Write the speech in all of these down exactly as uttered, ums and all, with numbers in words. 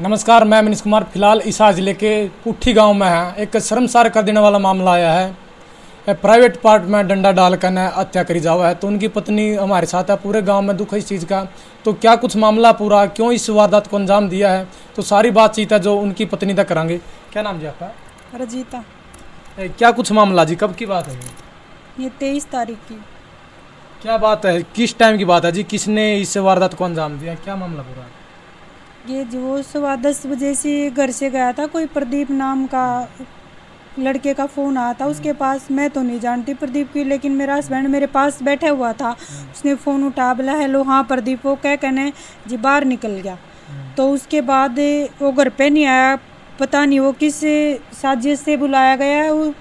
नमस्कार, मैं मनीष कुमार। फिलहाल हिसार जिले के पुट्ठी गांव में है। एक शर्मसार कर देने वाला मामला आया है। प्राइवेट पार्ट में डंडा डालकर न हत्या करी जावा है। तो उनकी पत्नी हमारे साथ है। पूरे गांव में दुख है इस चीज़ का। तो क्या कुछ मामला पूरा, क्यों इस वारदात को अंजाम दिया है, तो सारी बातचीत है जो उनकी पत्नी तक करांगे। क्या नाम जी आपका? रजीता। क्या कुछ मामला जी, कब की बात है? ये तेईस तारीख की। क्या बात है, किस टाइम की बात है जी? किसने इस वारदात को अंजाम दिया, क्या मामला पूरा? ये जो सुबह दस बजे से घर से गया था, कोई प्रदीप नाम का लड़के का फ़ोन आया था उसके पास। मैं तो नहीं जानती प्रदीप की, लेकिन मेरा हस्बैंड मेरे पास बैठा हुआ था। उसने फ़ोन उठा, बोला हेलो हाँ प्रदीप, वो क्या कहने जी बाहर निकल गया। तो उसके बाद वो घर पे नहीं आया। पता नहीं वो किस साजिश से बुलाया गया है वो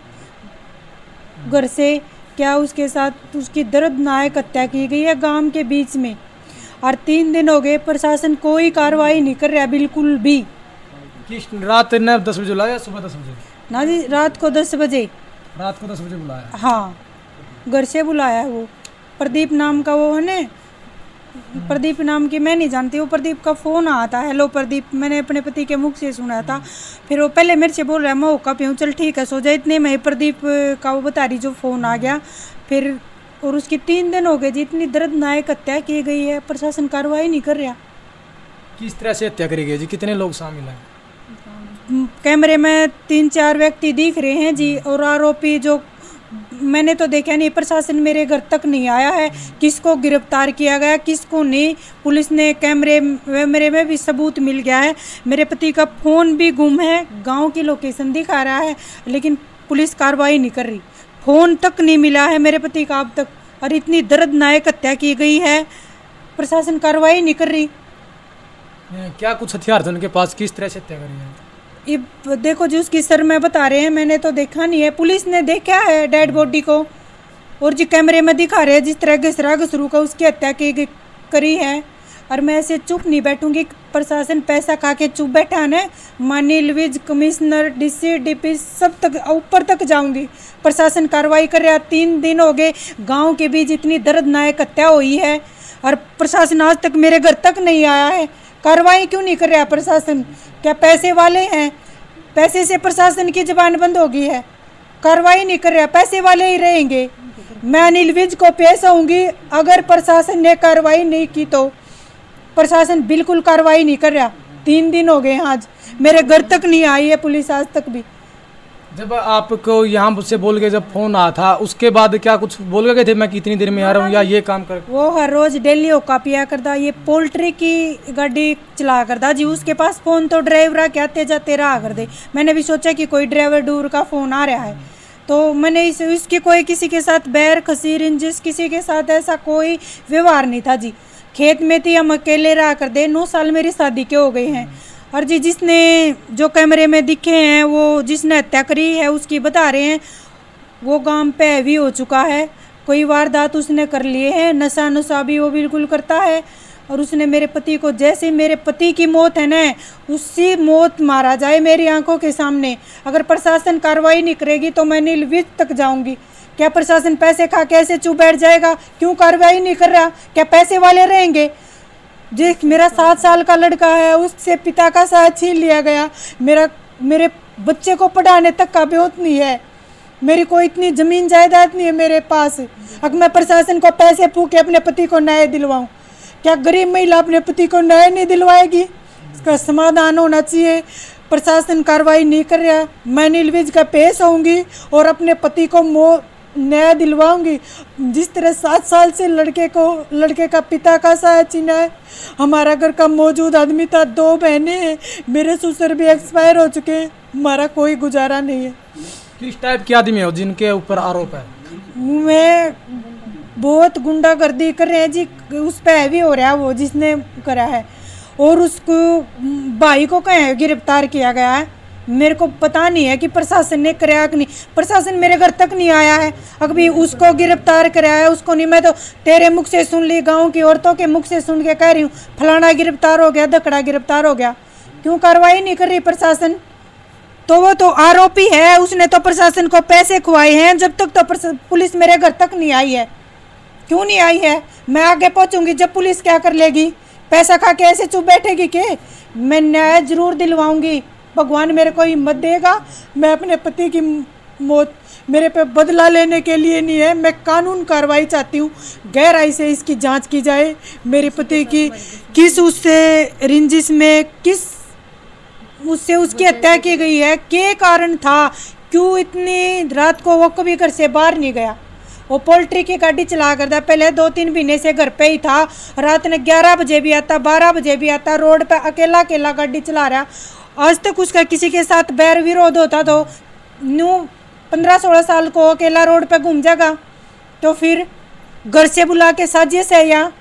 घर से, क्या उसके साथ उसकी दर्दनाक हत्या की गई है गांव के बीच में। और तीन दिन हो गए, प्रशासन कोई कार्रवाई नहीं कर रहा बिल्कुल भी। किस रात ने दस बजे बुलाया, सुबह दस बजे? ना जी, रात को दस बजे। रात को दस बजे बुलाया? हाँ, घर से बुलाया। वो प्रदीप नाम का वो है ना, प्रदीप नाम की मैं नहीं जानती। वो प्रदीप का फ़ोन आया था, हेलो प्रदीप, मैंने अपने पति के मुख से सुना था। फिर वो पहले मेरे से बोल रहा है मैं होका पीऊँ, चल ठीक है सो जाए। इतने में प्रदीप का वो बता रही जो फ़ोन आ गया। फिर और उसकी तीन दिन हो गए जी, इतनी दर्दनाक हत्या की गई है, प्रशासन कार्रवाई नहीं कर रहा। किस तरह से हत्या करी गई जी? कितने लोग शामिल हैं? कैमरे में तीन चार व्यक्ति दिख रहे हैं जी, और आरोपी जो मैंने तो देखा नहीं। प्रशासन मेरे घर तक नहीं आया है, किसको गिरफ्तार किया गया किसको नहीं। पुलिस ने कैमरे वैमरे में भी सबूत मिल गया है। मेरे पति का फ़ोन भी गुम है, गांव की लोकेशन दिखा रहा है, लेकिन पुलिस कार्रवाई नहीं कर रही। फ़ोन तक नहीं मिला है मेरे पति का अब तक। और इतनी दर्दनाक हत्या की गई है, प्रशासन कार्रवाई नहीं कर रही। क्या कुछ हथियार थे उनके पास, किस तरह से हत्या करी है? ये देखो जी, उसकी सर में बता रहे हैं, मैंने तो देखा नहीं है। पुलिस ने देखा है डेड बॉडी को, और जी कैमरे में दिखा रहे हैं जिस तरह घसरा घसरू का उसकी हत्या की करी है। और मैं ऐसे चुप नहीं बैठूंगी। प्रशासन पैसा खा के चुप बैठा है ना। माननीय विज कमिश्नर, डीसी, डीपी सब तक ऊपर तक जाऊंगी। प्रशासन कार्रवाई कर रहा। तीन दिन हो गए गांव के बीच इतनी दर्दनाक हत्या हुई है, और प्रशासन आज तक मेरे घर तक नहीं आया है। कार्रवाई क्यों नहीं कर रहा प्रशासन? क्या पैसे वाले हैं? पैसे से प्रशासन की जबान बंद हो गई है। कार्रवाई नहीं कर रहा, पैसे वाले ही रहेंगे। मैं अनिल विज को पेश आऊँगी, अगर प्रशासन ने कार्रवाई नहीं की तो। प्रशासन बिल्कुल कार्रवाई नहीं कर रहा। तीन दिन हो गए आज, मेरे घर तक नहीं आई है पुलिस आज तक भी। जब आपको यहाँ से बोल के जब फोन आया था, उसके बाद क्या कुछ बोल गए थे मैं कितनी देर में आ रहा हूँ या ये काम कर? वो हर रोज डेली होका पिया करता, ये पोल्ट्री की गाड़ी चला करता जी। उसके पास फोन तो ड्राइवर के आते जाते रहा कर दे। मैंने भी सोचा कि कोई ड्राइवर डूर का फोन आ रहा है, तो मैंने इस इसके कोई किसी के साथ बैर खसी रंजिश किसी के साथ ऐसा कोई व्यवहार नहीं था जी। खेत में थी, हम अकेले रहा कर दे। नौ साल मेरी शादी के हो गए हैं। और जी जिसने जो कैमरे में दिखे हैं, वो जिसने हत्या करी है उसकी बता रहे हैं वो गांव पे हैवी हो चुका है। कोई वारदात उसने कर लिए हैं, नशा नुशा भी वो बिल्कुल करता है। और उसने मेरे पति को, जैसे मेरे पति की मौत है ना, उसी मौत मारा जाए मेरी आंखों के सामने। अगर प्रशासन कार्रवाई नहीं करेगी तो मैं नीलविज तक जाऊंगी। क्या प्रशासन पैसे खा के ऐसे चुप बैठ जाएगा? क्यों कार्रवाई नहीं कर रहा? क्या पैसे वाले रहेंगे? जी, मेरा सात साल का लड़का है, उससे पिता का साथ छीन लिया गया। मेरा मेरे बच्चे को पढ़ाने तक का ब्योत नहीं है। मेरी कोई इतनी ज़मीन जायदाद नहीं है मेरे पास। अगर मैं प्रशासन को पैसे फूके अपने पति को न्याय दिलवाऊं, क्या गरीब महिला अपने पति को न्याय नहीं दिलवाएगी? इसका समाधान होना चाहिए। प्रशासन कार्रवाई नहीं कर रहा। मैं नीलविज का पेश आऊँगी और अपने पति को मो न्याय दिलवाऊंगी। जिस तरह सात साल से लड़के को लड़के का पिता का साथ छीना है। हमारा घर का मौजूद आदमी था, दो बहनें हैं, मेरे ससुर भी एक्सपायर हो चुके हैं। हमारा कोई गुजारा नहीं है। किस टाइप के आदमी हो जिनके ऊपर आरोप है? मैं बहुत गुंडागर्दी कर रहे हैं जी। उस पर हैवी हो रहा है वो जिसने करा है, और उसको भाई को कहीं गिरफ्तार किया गया है। मेरे को पता नहीं है कि प्रशासन ने कराया कि नहीं। प्रशासन मेरे घर तक नहीं आया है, अभी उसको गिरफ्तार कराया है उसको नहीं। मैं तो तेरे मुख से सुन ली, गांव की औरतों के मुख से सुन के कह रही हूँ फलाना गिरफ्तार हो गया, धकड़ा गिरफ्तार हो गया। क्यों कार्रवाई नहीं कर रही प्रशासन? तो वो तो आरोपी है, उसने तो प्रशासन को पैसे खुआए हैं। जब तक तो पुलिस मेरे घर तक नहीं आई है। क्यों नहीं आई है? मैं आगे पहुँचूंगी जब पुलिस क्या कर लेगी। पैसा खा के ऐसे चुप बैठेगी के? मैं न्याय जरूर दिलवाऊंगी, भगवान मेरे को हिम्मत देगा। मैं अपने पति की मौत मेरे पे बदला लेने के लिए नहीं है, मैं कानून कार्रवाई चाहती हूँ। गहराई से इसकी जांच की जाए। मेरे पति की किस उससे रिंजिश में किस उससे उसकी हत्या की गई है, क्या कारण था, क्यों इतनी रात को वो कभी घर से बाहर नहीं गया। वो पोल्ट्री की गाड़ी चला करता, पहले दो तीन महीने से घर पे ही था, रात में ग्यारह बजे भी आता, बारह बजे भी आता, रोड पे अकेला अकेला गाड़ी चला रहा। आज तक उसका किसी के साथ बैर विरोध होता तो न्यू पंद्रह सोलह साल को अकेला रोड पे घूम जाएगा, तो फिर घर से बुला के साजिश है यहाँ।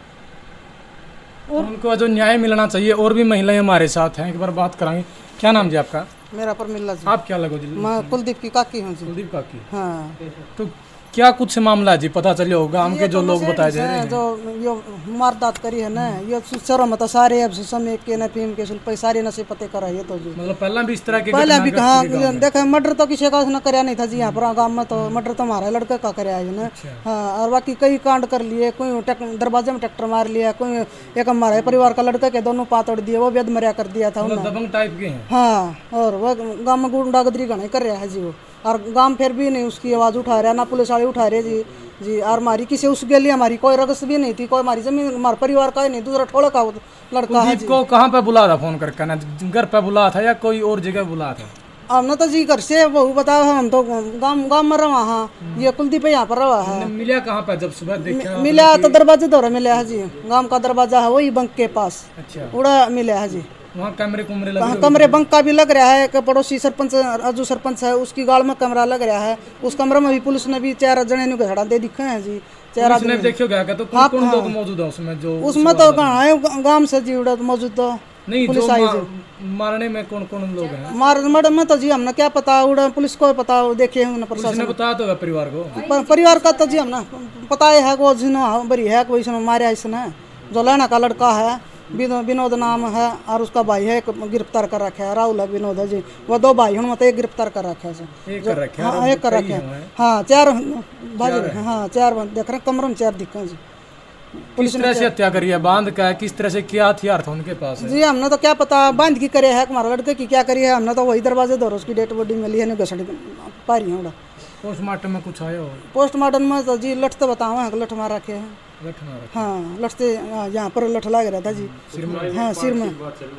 और उनको जो न्याय मिलना चाहिए। और भी महिलाएं हमारे साथ हैं, एक बार बात कराएंगे। क्या नाम जी आपका? मेरा परमिल्ला जी। आप क्या लगो जी? मैं कुलदीप की काकी हूँ जी। कुलदीप काकी। हाँ। तो क्या कुछ मामला है जी, पता चले हो गांव के जो लोग बताए जा रहे हैं? जो यो मारदात करी है ना, ये शर्म मतलब सारे अब समय के न फीम के सुल्पे सारे नशे पते करा ये तो जी। मतलब पहला भी इस तरह के पहले भी कहाँ देखा, मर्डर तो किसी का न कराया नहीं था जी यहाँ पर गाँव में, तो मर्डर तो हमारा लड़के का कराया है ना। हाँ, और बाकी कई कांड कर लिए, कोई दरवाजे में ट्रैक्टर मार लिया, कोई एक हमारे परिवार का लड़का के दोनों पात तोड़ दिए, वो बेद मरिया कर दिया था। दबंग टाइप के हैं। हाँ, और वो गाँव में गुंडागर्दी घना कर रहा है जी वो, और गांव फिर भी नहीं उसकी आवाज़ उठा रहा, ना पुलिस वाले उठा रहे जी जी। और हमारी किसी उसके लिए हमारी कोई रगस भी नहीं थी, कोई हमारी जमीन हमारे परिवार का ही नहीं, दूसरा ठोड़ा का लड़का है जी। को कहाँ पे बुला था फोन करके ना, घर पे बुला था या कोई और जगह बुला था? हमने तो जी घर से बहु बताओ, हम तो गांव गांव में रहा। हाँ, ये कुलदीप यहाँ पर रहा है। मिला कहाँ पे जब सुबह देखा? मिला तो दरवाजे दौरा मिला है जी, गांव का दरवाजा है वही बंक के पास। अच्छा, उड़ा मिला है जी। वहाँ कमरे कुमरे लगे? कमरे बंक का भी लग रहा है कि पड़ोसी सरपंच अजू सरपंच है उसकी गाड़ में कमरा लग रहा है, उस कमरे में भी पुलिस ने भी चार जने घड़ा दे दिखे हैं जी। चार आदमी देखियो क्या तो कौन कौन लोग मौजूद है उसमें? जो उसमें तो कहाँ है गांव से जी उड़ा मौजूद तो नहीं, पुलिस आई जी। मारने में कौन कौन लोग हैं? मार मर्डर में तो जी हमने क्या पता, उड़ा पुलिस को पता, देखे हैं प्रशासन ने बताया तो परिवार को, परिवार का तो जी हमने पता है वो जिन्होंने बरी है कोई इसने मारा इसने, जो लैना का लड़का है विनोद नाम है, और उसका भाई है एक गिरफ्तार कर रखा है, राहुल है विनोद है जी। वो दो भाई हूँ मतलब एक गिरफ्तार कर रखा है जी। एक कर रखे हाँ, एक कर रखे हैं। हाँ, चार भाई, हाँ चार देख रहे कमरों में चार दिखे जी। पुलिस ने से हत्या करी है, बांध का है, किस तरह से क्या हथियार था उनके पास है? जी हमने तो क्या पता बांध की करे है, हमारा लड़के की क्या करी है, हमने तो वही दरवाजे दौर उसकी डेड बॉडी मिली है, घसड़ी पारी है। पोस्टमार्टम में कुछ आया हो? पोस्टमार्टम में तो जी लठ तो बताओ है, लठ मार रखे हैं। लठ मार? हाँ, लठ से यहाँ पर लठ लग रहा था जी, सिर में। हाँ, सिर में।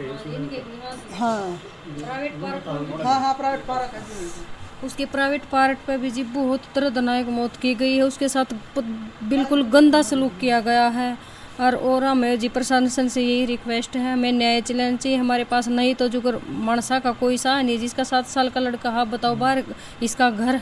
हाँ हाँ हाँ, प्राइवेट पार्क है। उसके प्राइवेट पार्ट पे भी जी बहुत दर्दनाक मौत की गई है, उसके साथ बिल्कुल गंदा सलूक किया गया है। और और हमें जी प्रशासन से यही रिक्वेस्ट है, हमें न्याय चलना चाहिए हमारे पास, नहीं तो जो मानसा का कोई सा नहीं, जिसका सात साल का लड़का है बताओ बाहर इसका घर